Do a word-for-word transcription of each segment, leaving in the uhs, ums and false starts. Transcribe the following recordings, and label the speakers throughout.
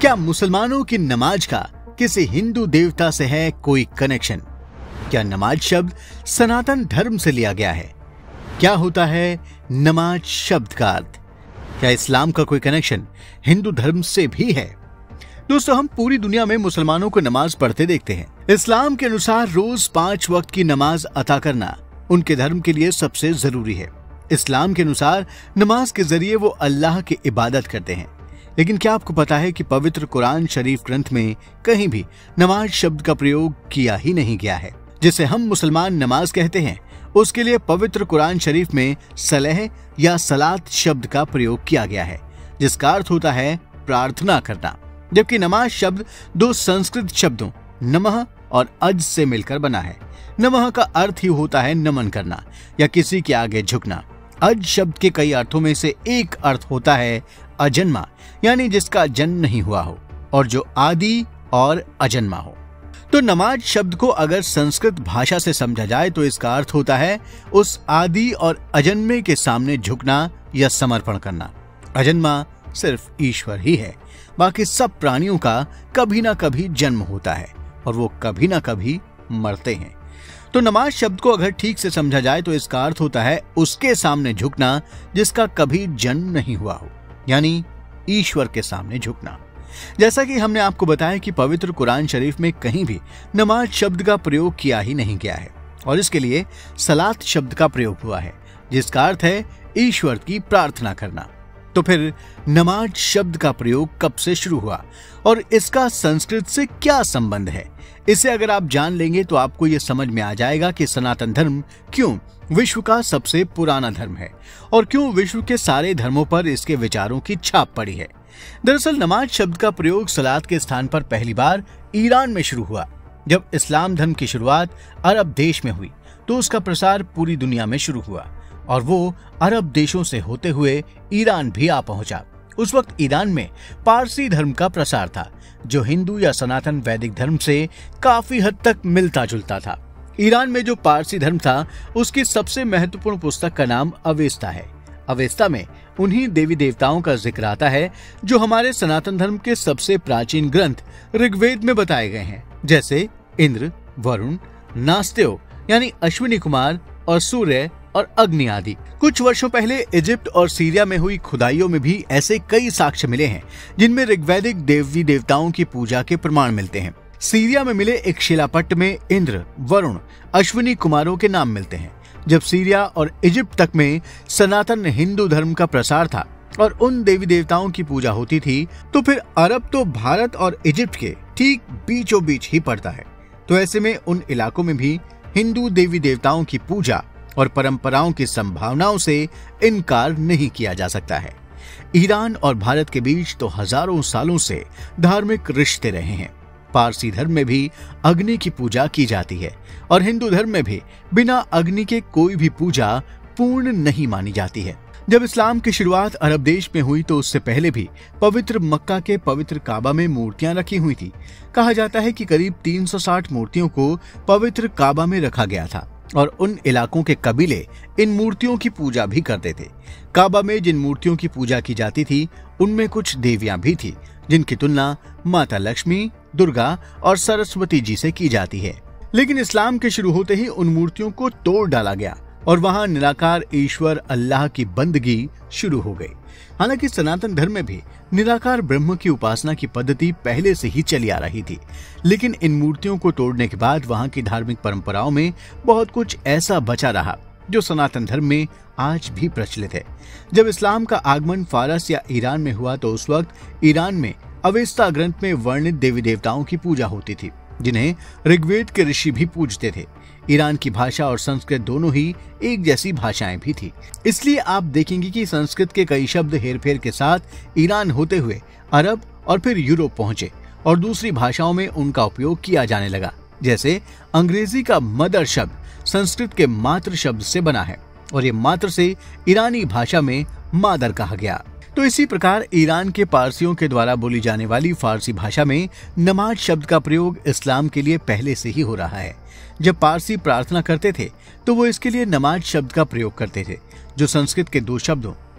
Speaker 1: क्या मुसलमानों की नमाज का किसी हिंदू देवता से है कोई कनेक्शन? क्या नमाज शब्द सनातन धर्म से लिया गया है? क्या होता है नमाज शब्द का अर्थ? क्या इस्लाम का कोई कनेक्शन हिंदू धर्म से भी है? दोस्तों, हम पूरी दुनिया में मुसलमानों को नमाज पढ़ते देखते हैं। इस्लाम के अनुसार रोज पांच वक्त की नमाज अता करना उनके धर्म के लिए सबसे जरूरी है। इस्लाम के अनुसार नमाज के जरिए वो अल्लाह की इबादत करते हैं। लेकिन क्या आपको पता है कि पवित्र कुरान शरीफ ग्रंथ में कहीं भी नमाज शब्द का प्रयोग किया ही नहीं गया है। जिसे हम मुसलमान नमाज कहते हैं, उसके लिए पवित्र कुरान शरीफ में सलह या सलात शब्द का प्रयोग किया गया है, जिसका अर्थ होता है प्रार्थना करना। जबकि नमाज शब्द दो संस्कृत शब्दों नमः और अज से मिलकर बना है। नमः का अर्थ ही होता है नमन करना या किसी के आगे झुकना। अज शब्द के कई अर्थों में से एक अर्थ होता है अजन्मा, यानी जिसका जन्म नहीं हुआ हो और जो आदि और अजन्मा हो। तो नमाज शब्द को अगर संस्कृत भाषा से समझा जाए तो इसका अर्थ होता है उस आदि और अजन्मे के सामने झुकना या समर्पण करना। अजन्मा सिर्फ ईश्वर ही है, बाकी सब प्राणियों का कभी ना कभी जन्म होता है और वो कभी ना कभी मरते हैं। तो नमाज शब्द को अगर ठीक से समझा जाए तो इसका अर्थ होता है उसके सामने झुकना जिसका कभी जन्म नहीं हुआ हो, यानी ईश्वर के सामने झुकना। जैसा कि हमने आपको बताया कि पवित्र कुरान शरीफ में कहीं भी नमाज शब्द का प्रयोग किया ही नहीं गया है और इसके लिए सलात शब्द का प्रयोग हुआ है, जिसका अर्थ है ईश्वर की प्रार्थना करना। तो फिर नमाज शब्द का प्रयोग कब से शुरू हुआ और इसका संस्कृत से क्या संबंध है? इसे अगर आप जान लेंगे तो आपको यह समझ में आ जाएगा कि सनातन धर्म क्यों विश्व का सबसे पुराना धर्म है और क्यों विश्व के सारे धर्मों पर इसके विचारों की छाप पड़ी है। दरअसल नमाज शब्द का प्रयोग सलात के स्थान पर पहली बार ईरान में शुरू हुआ। जब इस्लाम धर्म की शुरुआत अरब देश में हुई तो उसका प्रसार पूरी दुनिया में शुरू हुआ और वो अरब देशों से होते हुए ईरान भी आ पहुंचा। उस वक्त ईरान में पारसी धर्म का प्रसार था, जो हिंदू या सनातन वैदिक धर्म से काफी हद तक मिलता जुलता था। ईरान में जो पारसी धर्म था उसकी सबसे महत्वपूर्ण पुस्तक का नाम अवेस्ता है। अवेस्ता में उन्हीं देवी देवताओं का जिक्र आता है जो हमारे सनातन धर्म के सबसे प्राचीन ग्रंथ ऋग्वेद में बताए गए हैं, जैसे इंद्र, वरुण, नास्त्यो यानी अश्विनी कुमार और सूर्य और अग्नि आदि। कुछ वर्षों पहले इजिप्ट और सीरिया में हुई खुदाइयों में भी ऐसे कई साक्ष्य मिले हैं जिनमें ऋग्वैदिक देवी देवताओं की पूजा के प्रमाण मिलते हैं। सीरिया में मिले एक शिलापट्ट में इंद्र, वरुण, अश्विनी कुमारों के नाम मिलते हैं। जब सीरिया और इजिप्ट तक में सनातन हिंदू धर्म का प्रसार था और उन देवी देवताओं की पूजा होती थी, तो फिर अरब तो भारत और इजिप्ट के ठीक बीचों बीच ही पड़ता है। तो ऐसे में उन इलाकों में भी हिंदू देवी देवताओं की पूजा और परंपराओं की संभावनाओं से इनकार नहीं किया जा सकता है। ईरान और भारत के बीच तो हजारों सालों से धार्मिक रिश्ते रहे हैं। पारसी धर्म में भी अग्नि की पूजा की जाती है और हिंदू धर्म में भी बिना अग्नि के कोई भी पूजा पूर्ण नहीं मानी जाती है। जब इस्लाम की शुरुआत अरब देश में हुई तो उससे पहले भी पवित्र मक्का के पवित्र काबा में मूर्तियां रखी हुई थी। कहा जाता है कि करीब तीन सौ साठ मूर्तियों को पवित्र काबा में रखा गया था और उन इलाकों के कबीले इन मूर्तियों की पूजा भी करते थे। काबा में जिन मूर्तियों की पूजा की जाती थी उनमें कुछ देवियां भी थी जिनकी तुलना माता लक्ष्मी, दुर्गा और सरस्वती जी से की जाती है। लेकिन इस्लाम के शुरू होते ही उन मूर्तियों को तोड़ डाला गया और वहां निराकार ईश्वर अल्लाह की बंदगी शुरू हो गई। हालांकि सनातन धर्म में भी निराकार ब्रह्म की उपासना की पद्धति पहले से ही चली आ रही थी, लेकिन इन मूर्तियों को तोड़ने के बाद वहां की धार्मिक परंपराओं में बहुत कुछ ऐसा बचा रहा जो सनातन धर्म में आज भी प्रचलित है। जब इस्लाम का आगमन फारस या ईरान में हुआ तो उस वक्त ईरान में अवेस्ता ग्रंथ में वर्णित देवी देवताओं की पूजा होती थी, जिन्हें ऋग्वेद के ऋषि भी पूजते थे। ईरान की भाषा और संस्कृत दोनों ही एक जैसी भाषाएं भी थी, इसलिए आप देखेंगे कि संस्कृत के कई शब्द हेरफेर के साथ ईरान होते हुए अरब और फिर यूरोप पहुंचे और दूसरी भाषाओं में उनका उपयोग किया जाने लगा। जैसे अंग्रेजी का मदर शब्द संस्कृत के मातृ शब्द से बना है और ये मातृ से ईरानी भाषा में मादर कहा गया। तो इसी प्रकार ईरान के पारसियों के द्वारा बोली जाने वाली फारसी भाषा में नमाज शब्द का प्रयोग इस्लाम के लिए पहले से ही हो रहा है। जब पारसी प्रार्थना करते थे तो वो इसके लिए नमाज शब्द का प्रयोग करते थे, जो संस्कृत के दो शब्दों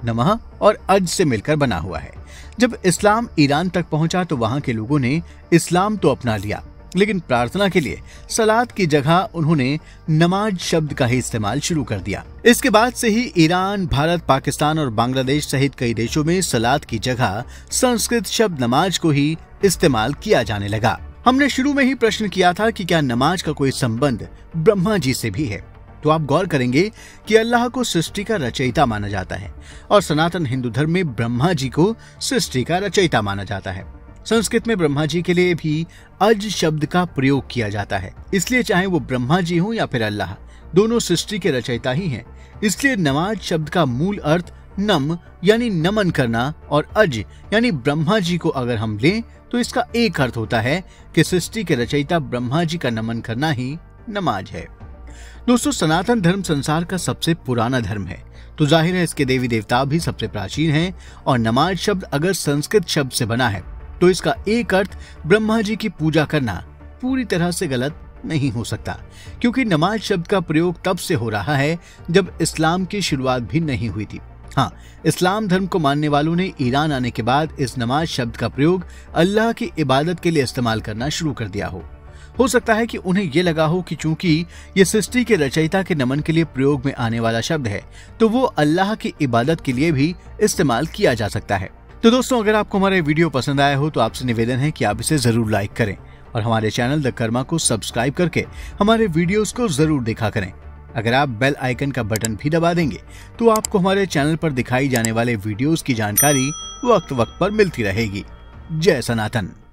Speaker 1: नमः और अज से मिलकर बना हुआ है। जब इस्लाम ईरान तक पहुंचा तो वहां के लोगों ने इस्लाम तो अपना लिया, लेकिन प्रार्थना के लिए सलात की जगह उन्होंने नमाज शब्द का ही इस्तेमाल शुरू कर दिया। इसके बाद से ही ईरान, भारत, पाकिस्तान और बांग्लादेश सहित कई देशों में सलात की जगह संस्कृत शब्द नमाज को ही इस्तेमाल किया जाने लगा। हमने शुरू में ही प्रश्न किया था कि क्या नमाज का कोई संबंध ब्रह्मा जी से भी है, तो आप गौर करेंगे कि अल्लाह को सृष्टि का रचयिता माना जाता है और सनातन हिंदू धर्म में ब्रह्मा जी को सृष्टि का रचयिता माना जाता है। संस्कृत में ब्रह्मा जी के लिए भी अज शब्द का प्रयोग किया जाता है, इसलिए चाहे वो ब्रह्मा जी हो या फिर अल्लाह, दोनों सृष्टि के रचयिता ही हैं। इसलिए नमाज शब्द का मूल अर्थ नम यानी नमन करना और अज यानी ब्रह्मा जी को अगर हम लें तो इसका एक अर्थ होता है कि सृष्टि के रचयिता ब्रह्मा जी का नमन करना ही नमाज है। दोस्तों, सनातन धर्म संसार का सबसे पुराना धर्म है, तो जाहिर है इसके देवी देवता भी सबसे प्राचीन हैं और नमाज शब्द अगर संस्कृत शब्द से बना है तो इसका एक अर्थ ब्रह्मा जी की पूजा करना पूरी तरह से गलत नहीं हो सकता, क्योंकि नमाज शब्द का प्रयोग तब से हो रहा है जब इस्लाम की शुरुआत भी नहीं हुई थी। हाँ, इस्लाम धर्म को मानने वालों ने ईरान आने के बाद इस नमाज शब्द का प्रयोग अल्लाह की इबादत के लिए इस्तेमाल करना शुरू कर दिया हो। हो सकता है कि उन्हें ये लगा हो कि चूंकि ये सृष्टि के रचयिता के नमन के लिए प्रयोग में आने वाला शब्द है तो वो अल्लाह की इबादत के लिए भी इस्तेमाल किया जा सकता है। तो दोस्तों, अगर आपको हमारा वीडियो पसंद आया हो तो आपसे निवेदन है कि आप इसे जरूर लाइक करें और हमारे चैनल द कर्मा को सब्सक्राइब करके हमारे वीडियोस को जरूर देखा करें। अगर आप बेल आइकन का बटन भी दबा देंगे तो आपको हमारे चैनल पर दिखाई जाने वाले वीडियोस की जानकारी वक्त वक्त पर मिलती रहेगी। जय सनातन।